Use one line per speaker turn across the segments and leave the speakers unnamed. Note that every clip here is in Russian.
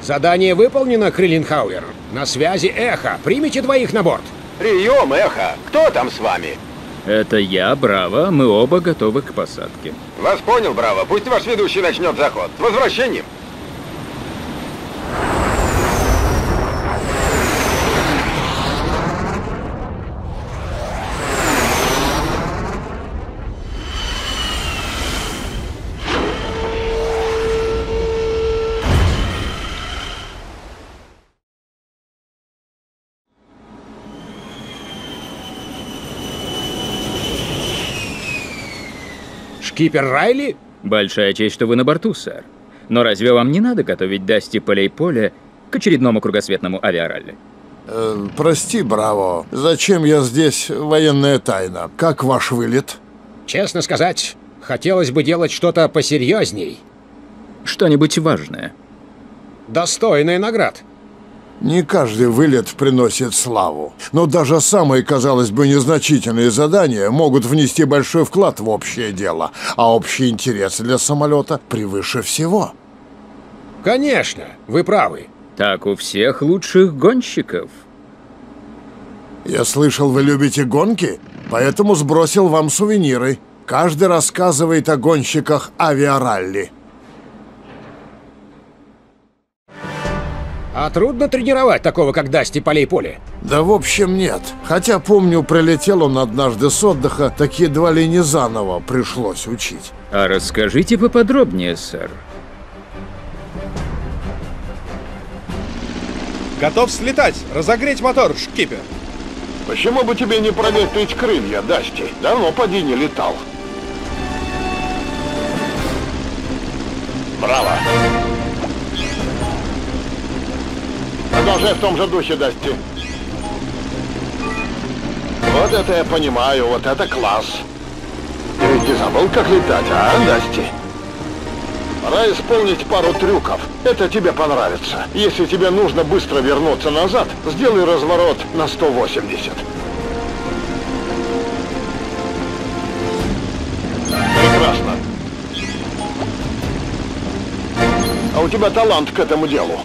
Задание выполнено, Криллинхауэр. На связи Эхо. Примите двоих на борт.
Прием, Эхо. Кто там с вами?
Это я, Браво. Мы оба готовы к посадке.
Вас понял, Браво. Пусть ваш ведущий начнет заход. С возвращением.
Шкипер Райли?
Большая честь, что вы на борту, сэр. Но разве вам не надо готовить Дасти Полей-Поле к очередному кругосветному авиаралли?
Прости, Браво. Зачем я здесь? Военная тайна. Как ваш вылет?
Честно сказать, хотелось бы делать что-то посерьезней.
Что-нибудь важное.
Достойная наград.
Не каждый вылет приносит славу. Но даже самые, казалось бы, незначительные задания могут внести большой вклад в общее дело. А общий интерес для самолета превыше всего.
Конечно, вы правы.
Так у всех лучших гонщиков.
Я слышал, вы любите гонки, поэтому сбросил вам сувениры. Каждый рассказывает о гонщиках авиаралли.
А трудно тренировать такого, как Дасти Полей-Поле?
Да в общем нет. Хотя, помню, прилетел он однажды с отдыха, так едва ли не заново пришлось учить.
А расскажите поподробнее, сэр.
Готов слетать! Разогреть мотор, шкипер!
Почему бы тебе не проветрить крылья, Дасти? Давно поди не летал. Браво! Продолжай в том же духе, Дасти. Вот это я понимаю, вот это класс. Ты ведь не забыл, как летать, а, Дасти? Пора исполнить пару трюков. Это тебе понравится. Если тебе нужно быстро вернуться назад, сделай разворот на 180. Прекрасно. А у тебя талант к этому делу.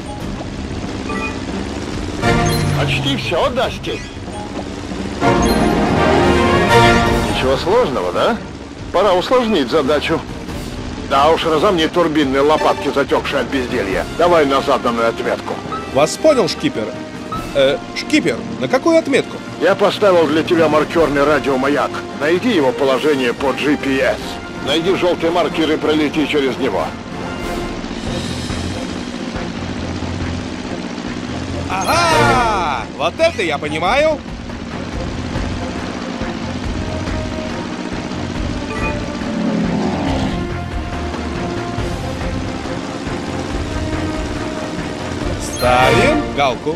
Почти все, Дасти. Ничего сложного, да? Пора усложнить задачу. Да уж, разомни турбинные лопатки, затекшие от безделья. Давай на заданную отметку.
Вас понял, шкипер? Шкипер, на какую отметку?
Я поставил для тебя маркерный радиомаяк. Найди его положение по GPS. Найди желтый маркер и пролети через него.
Ага! Вот это я понимаю! Ставим галку.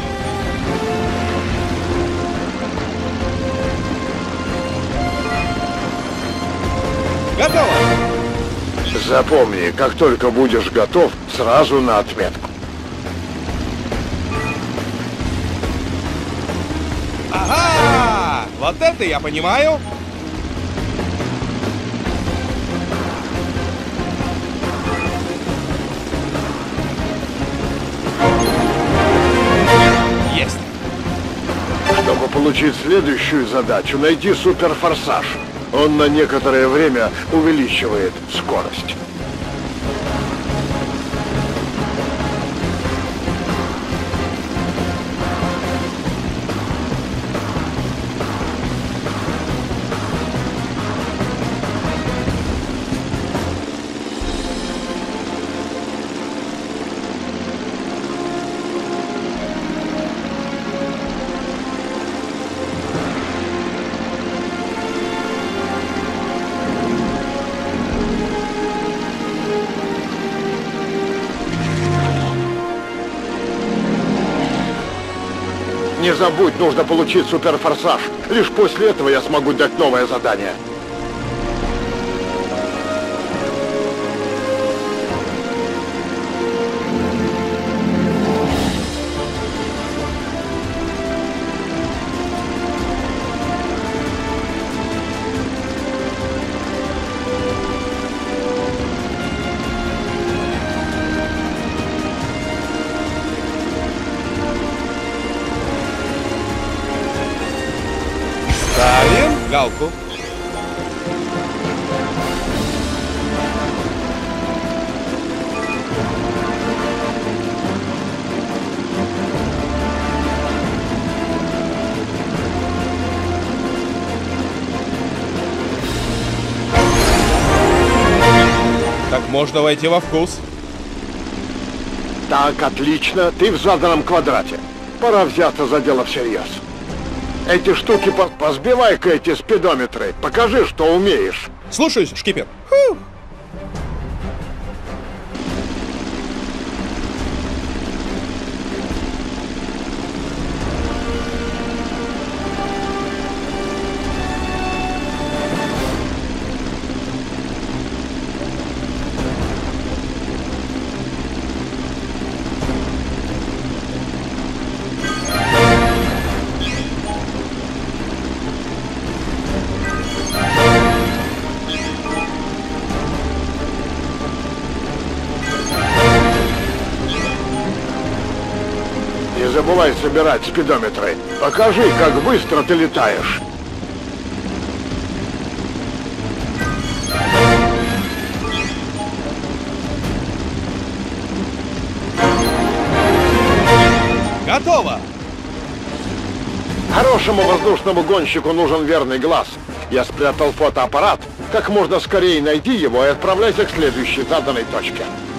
Готово!
Запомни, как только будешь готов, сразу на отметку.
Ага! Вот это я понимаю! Есть!
Чтобы получить следующую задачу, найди суперфорсаж. Он на некоторое время увеличивает скорость. Не забудь, нужно получить суперфорсаж. Лишь после этого я смогу дать новое задание.
зажигалку. Так можно войти во вкус.
Так, отлично. Ты в заданном квадрате. Пора взяться за дело всерьез. Эти штуки позбивай-ка эти спидометры. Покажи, что умеешь.
Слушаюсь, шкипер.
Не забывай собирать спидометры. Покажи, как быстро ты летаешь.
Готово!
Хорошему воздушному гонщику нужен верный глаз. Я спрятал фотоаппарат. Как можно скорее найди его и отправляйся к следующей заданной точке.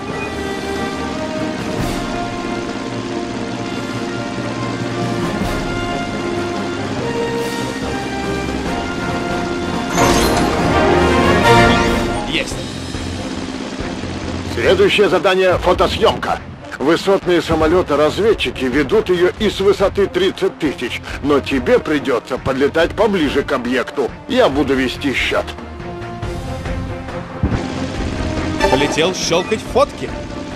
Есть!
Следующее задание — фотосъемка. Высотные самолеты-разведчики ведут ее и с высоты 30 тысяч, но тебе придется подлетать поближе к объекту. Я буду вести счет.
Полетел щелкать фотки.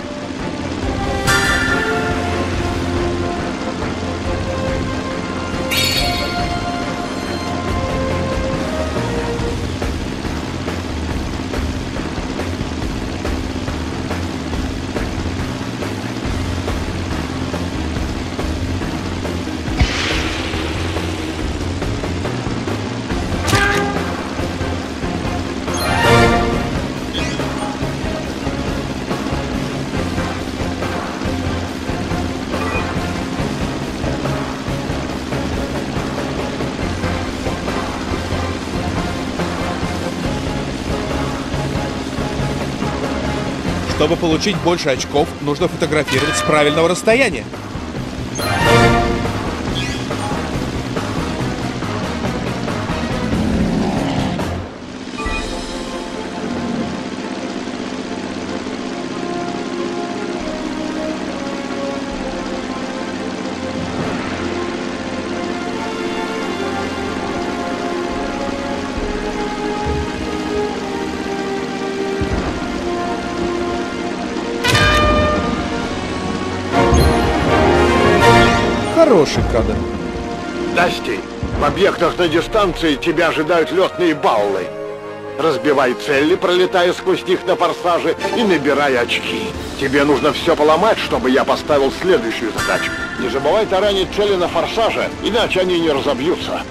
Чтобы получить больше очков, нужно фотографировать с правильного расстояния. Хороший кадр.
Дасти, в объектах на дистанции тебя ожидают летные баллы. Разбивай цели, пролетая сквозь них на форсаже, и набирай очки. Тебе нужно все поломать, чтобы я поставил следующую задачу. Не забывай таранить цели на форсаже, иначе они не разобьются.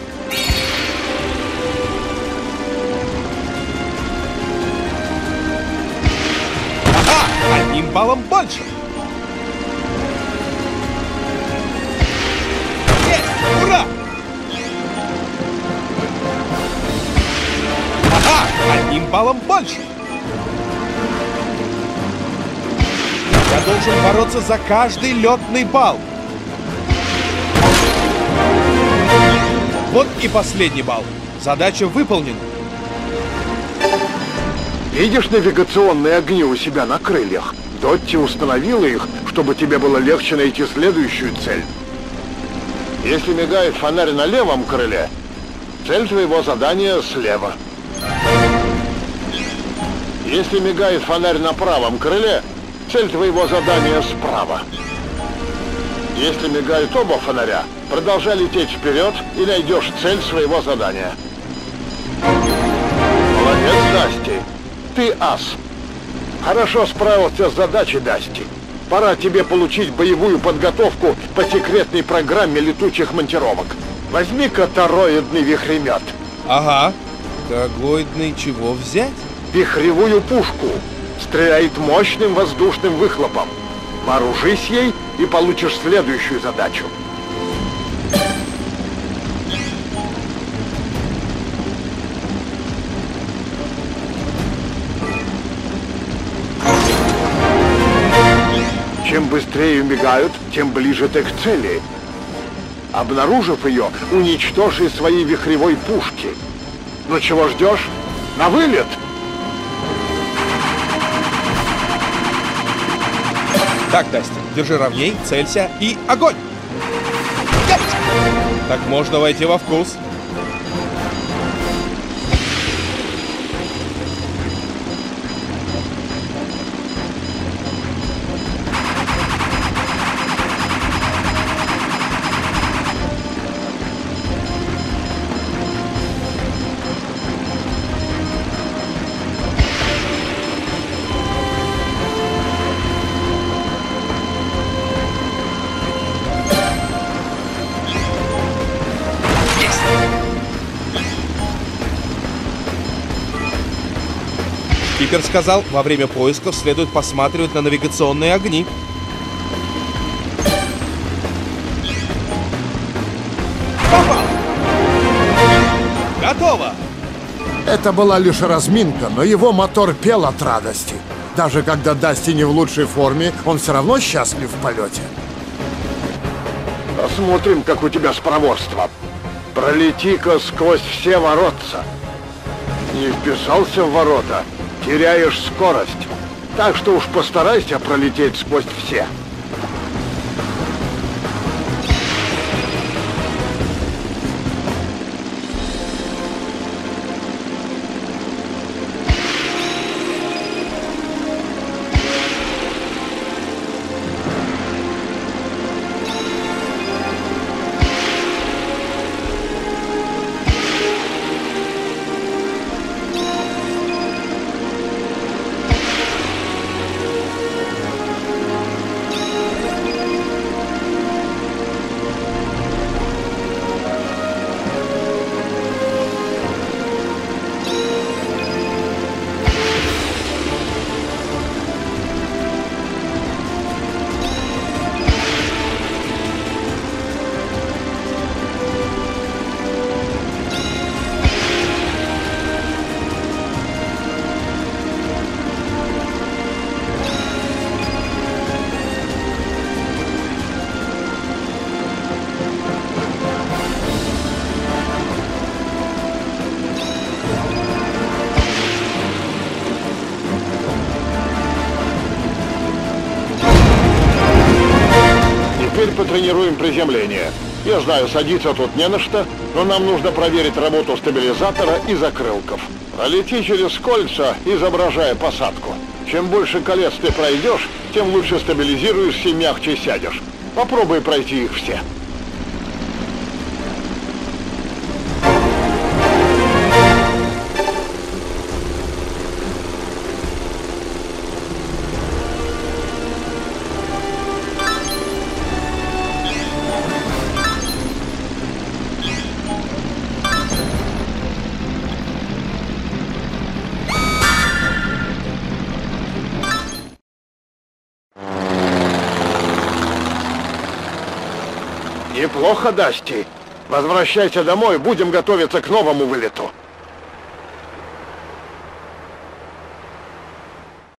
Ага! Одним баллом больше! Есть! Ура! Ага! Одним баллом больше! Я должен бороться за каждый летный балл. Вот и последний балл. Задача выполнена.
Видишь навигационные огни у себя на крыльях? Дотти установила их, чтобы тебе было легче найти следующую цель. Если мигает фонарь на левом крыле, цель твоего задания слева. Если мигает фонарь на правом крыле, цель твоего задания справа. Если мигают оба фонаря, продолжай лететь вперед и найдешь цель своего задания. Молодец, Дасти. Ты ас. Хорошо справился с задачей, Дасти. Пора тебе получить боевую подготовку по секретной программе летучих монтировок. Возьми-ка тороидный вихремет.
Ага. Когоидный чего взять?
Вихревую пушку. Стреляет мощным воздушным выхлопом. Вооружись ей и получишь следующую задачу. Чем быстрее мигают, тем ближе ты к цели. Обнаружив ее, уничтожи своей вихревой пушки. Ну чего ждешь? На вылет!
Так, Дасти, держи ровней, целься и огонь! Есть! Так можно войти во вкус. Шкипер сказал, во время поисков следует посматривать на навигационные огни. Попал! Готово!
Это была лишь разминка, но его мотор пел от радости. Даже когда Дасти не в лучшей форме, он все равно счастлив в полете.
Посмотрим, как у тебя с проворством. Пролети-ка сквозь все воротца. Не вписался в ворота, теряешь скорость. Так что уж постарайся пролететь сквозь все. Теперь потренируем приземление. Я знаю, садиться тут не на что, но нам нужно проверить работу стабилизатора и закрылков. Пролети через кольца, изображая посадку. Чем больше колец ты пройдешь, тем лучше стабилизируешься и мягче сядешь. Попробуй пройти их все. Неплохо, Дасти. Возвращайся домой, будем готовиться к новому вылету.